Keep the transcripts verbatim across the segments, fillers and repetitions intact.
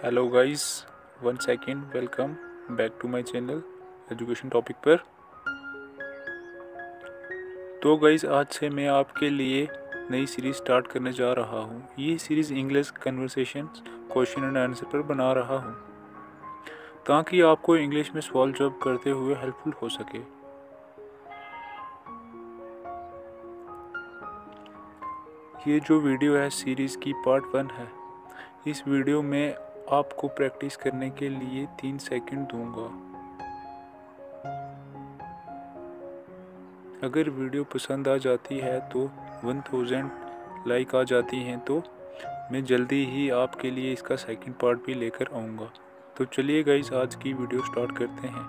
Hello guys, one second, welcome back to my channel education topic पर। तो guys, आज से मैं आपके लिए नई सीरीज़ स्टार्ट करने जा रहा हूँ। ये series English conversation question and answer पर बना रहा हूँ ताकि आपको इंग्लिश में सवाल जवाब करते हुए हेल्पफुल हो सके। ये जो वीडियो है सीरीज़ की पार्ट वन है। इस वीडियो में आपको प्रैक्टिस करने के लिए तीन सेकंड दूंगा। अगर वीडियो पसंद आ जाती है तो वन थाउजेंड लाइक आ जाती हैं तो मैं जल्दी ही आपके लिए इसका सेकंड पार्ट भी लेकर आऊँगा। तो चलिए गाइस, आज की वीडियो स्टार्ट करते हैं।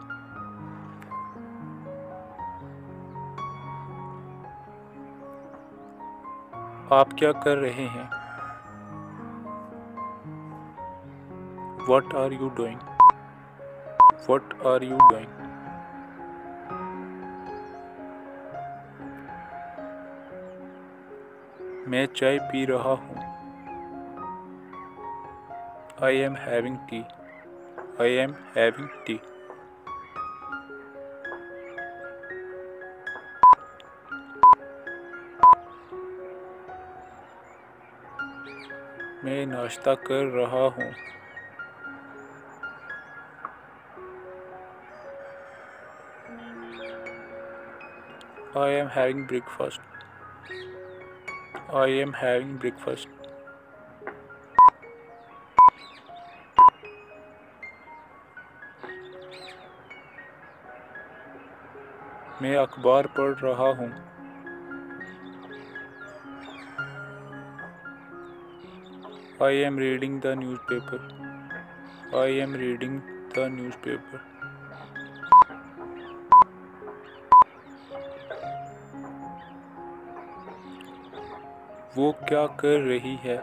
आप क्या कर रहे हैं? What are you doing? What are you doing? मैं चाय पी रहा हूँ। I am having tea. I am having tea. मैं नाश्ता कर रहा हूँ। I am having breakfast. I am having breakfast. मैं अखबार पढ़ रहा हूँ। I am reading the newspaper. I am reading the newspaper. वो क्या कर रही है?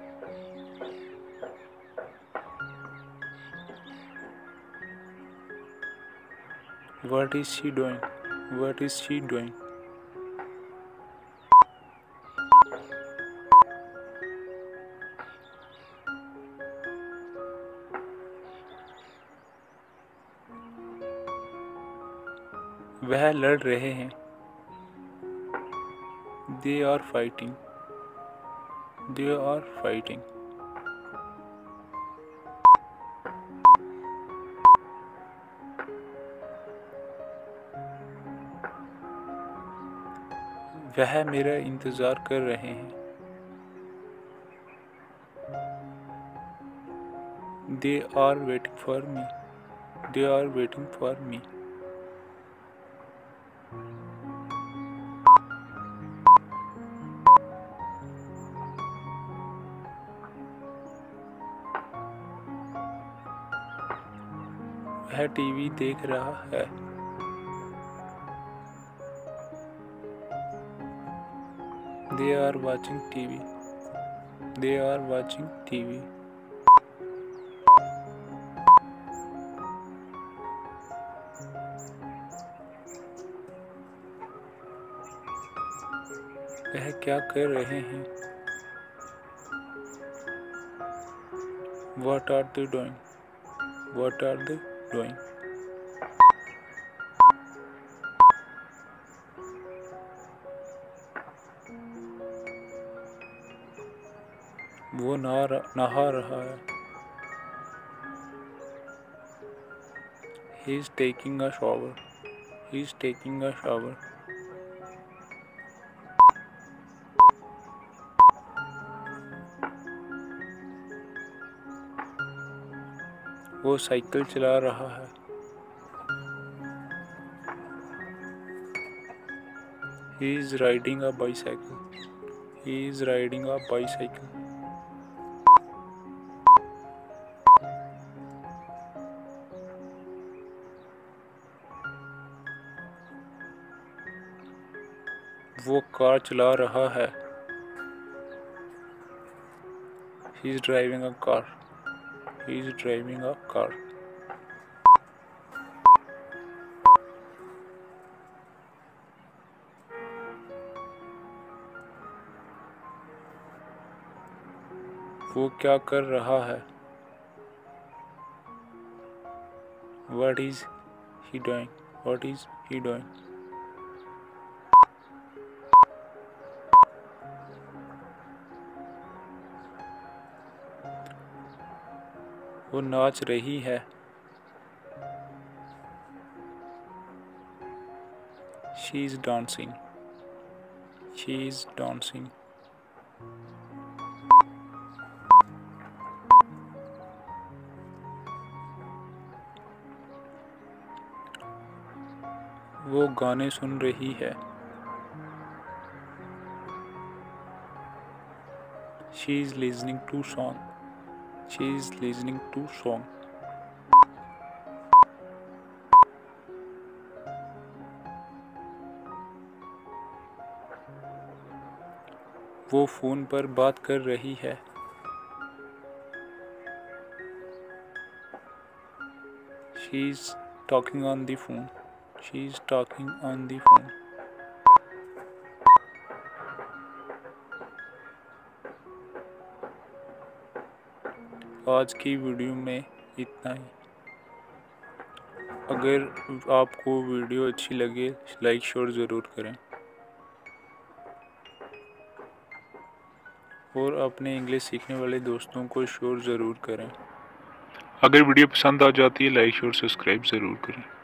What is she doing? What is she doing? वह लड़ रहे हैं। They are fighting. They are fighting. वह मेरा इंतज़ार कर रहे हैं। They are waiting for me. They are waiting for me. वह टीवी देख रहा है। They are watching T V. They are watching T V. वह क्या कर रहे हैं? What are they doing? What are they doing? वो नहा नहा रहा है। He is taking a shower. He is taking a shower. वो साइकिल चला रहा है। He is riding a bicycle. He is riding a bicycle. वो कार चला रहा है। He is driving a car. He is driving a car. वो क्या कर रहा है? What is he doing? What is he doing? वो नाच रही है। She is dancing. She is dancing. वो गाने सुन रही है। She is listening to song. She is listening to song. वो फ़ोन पर बात कर रही है। She is talking on the phone. She is talking on the phone. आज की वीडियो में इतना ही। अगर आपको वीडियो अच्छी लगे लाइक शेयर ज़रूर करें और अपने इंग्लिश सीखने वाले दोस्तों को शेयर ज़रूर करें। अगर वीडियो पसंद आ जाती है लाइक शेयर सब्सक्राइब ज़रूर करें।